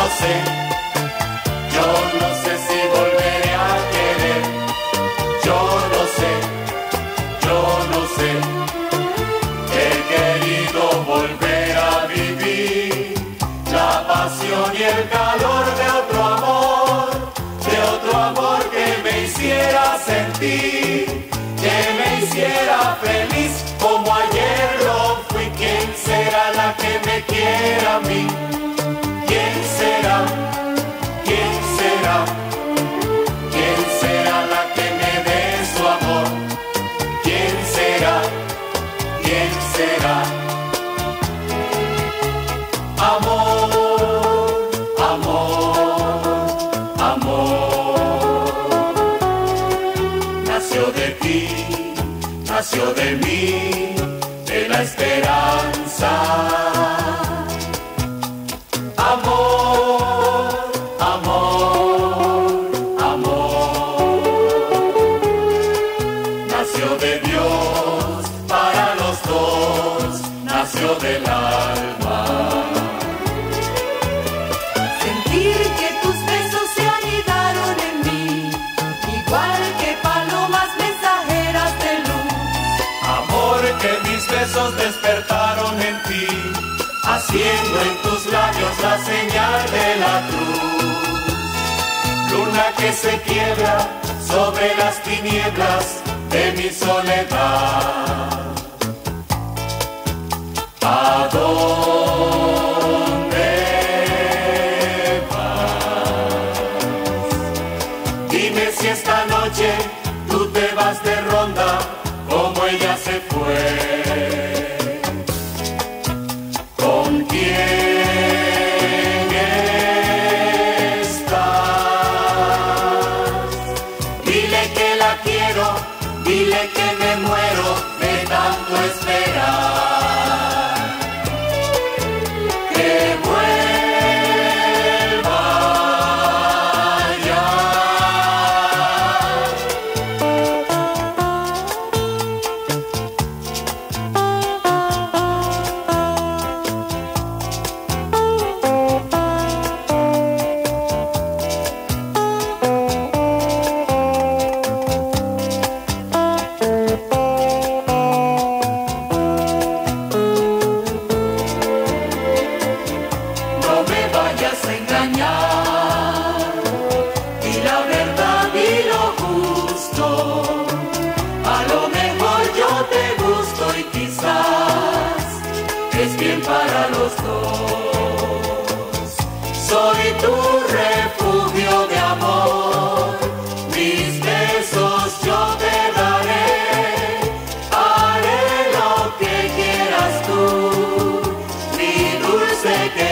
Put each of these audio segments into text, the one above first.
sé, yo no sé si volveré a querer. Yo no sé, yo no sé. He querido volver a vivir la pasión y el calor de otro amor que me hiciera sentir, que me hiciera feliz como ayer lo fui. ¿Quién será la que me quiera a mí? ¿Quién será? ¿Quién será? ¿Quién será la que me dé su amor? ¿Quién será? ¿Quién será? Amor, amor, amor. Nació de ti, nació de mí, de la esperanza. Amor, amor, amor. Nació de Dios para los dos, nació del alma. Sentir que tus besos se anidaron en mí, igual que palomas mensajeras de luz. Amor, que mis besos despertaron en ti, haciendo en tus labios la señal de la cruz. Luna que se quiebra sobre las tinieblas de mi soledad. ¿A dónde vas? Dime si esta noche tú te vas de ronda como ella se fue. ¿Con quién estás? Dile que la quiero, dile que me muero de tanto esperar. Que vuelva ya. No me vayas a engañar, di la verdad, di lo justo. A lo mejor yo te gusto y quizás es bien para los dos. Soy tu refugio de amor, mis besos yo te daré. Haré lo que quieras tú, mi dulce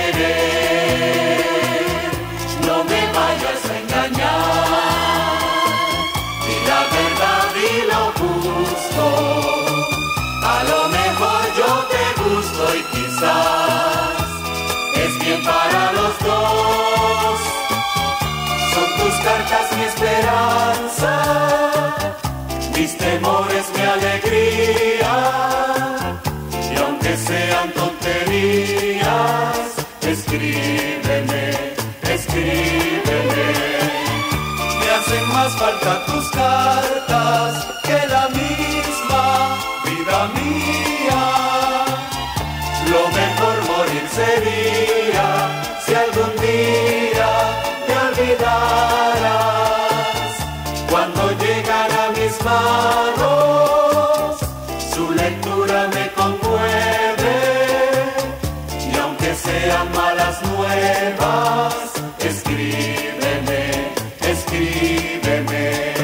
querer. No me vayas a engañar, di la verdad, di lo justo. A lo mejor yo te gusto y quizás es bien para los dos. Son tus cartas mi esperanza, mis temores mi alegría. Y aunque sean tonterías, escríbeme, escríbeme. Me hacen más falta tus cartas que la misma vida mía. Lo mejor morir sería si algún día te olvidaras. Cuando llegan a mis manos, su lectura me conmueve. Y aunque sean malas nuevas, escríbeme, escríbeme.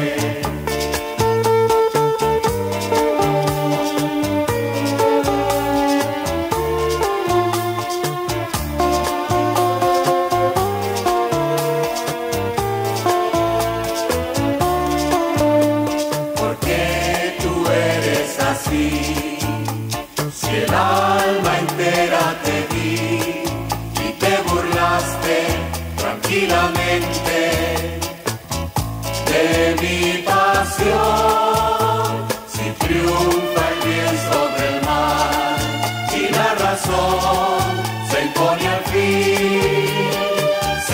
¿Por qué tú eres así? Si el alma entera te di y te burlaste tranquilamente de mi pasión. Si triunfa el bien sobre el mal y la razón se impone al fin,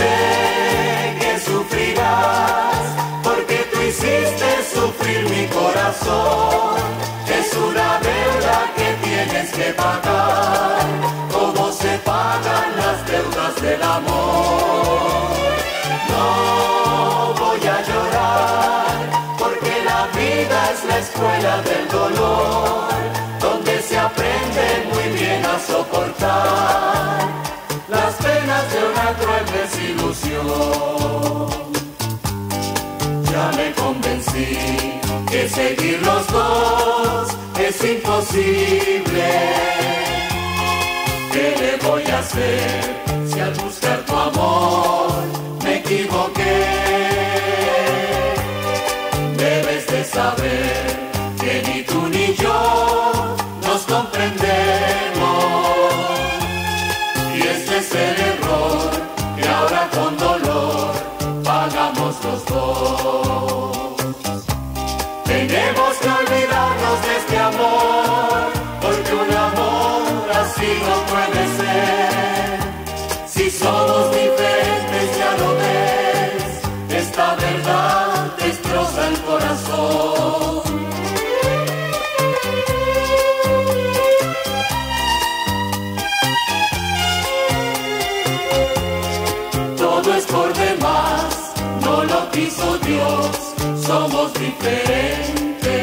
amor. No voy a llorar, porque la vida es la escuela del dolor, donde se aprende muy bien a soportar las penas de una cruel desilusión. Ya me convencí que seguir los dos es imposible. ¿Qué le voy a hacer si al buscar tu amor me equivoqué? Debes de saber que ni tú ni yo nos comprendemos, y este es el error que ahora con dolor pagamos los dos. Tenemos que olvidarnos de este amor, porque un amor así no puede ser. Si somos diferentes, ya lo ves, esta verdad destroza el corazón. Todo es por demás, no lo quiso Dios, somos diferentes.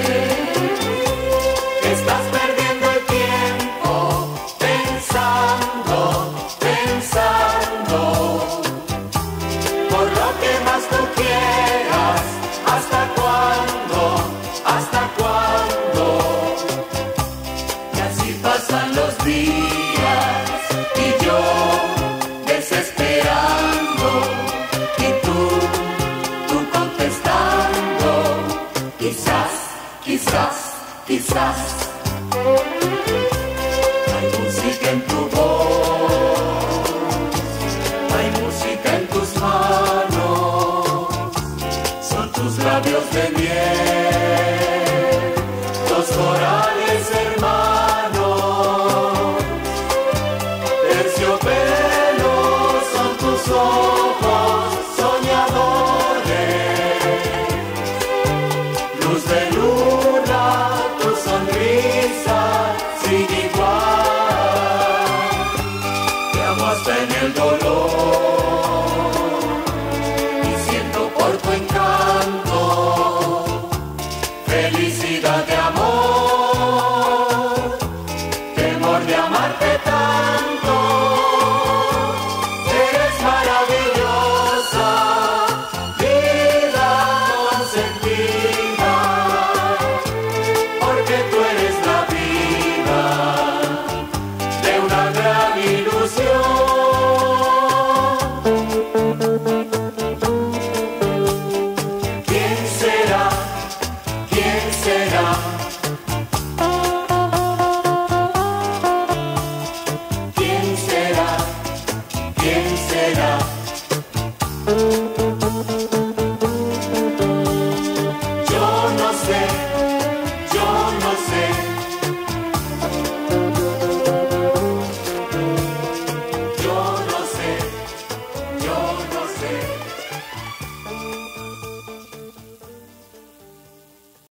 Estás perdiendo el tiempo pensando, pensando por lo que más tú quieras. ¿Hasta cuándo? ¿Hasta cuándo? Y así pasan los días y yo desesperando, y tú contestando, quizás, quizás, quizás. Hay música en tu voz, hay música en tus manos, son tus labios de miel, los corales hermanos. Terciopelo son tus ojos soñadores, luz de luna, tu sonrisa sin igual. Te amo hasta en el dolor y siento por tu encanto felicidad de amor, temor de amarte tanto. Eres maravillosa, vida consentida, porque tú eres la vida de una gran ilusión. ¿Quién será? ¿Quién será? ¿Quién será? ¿Quién será? Yo no sé.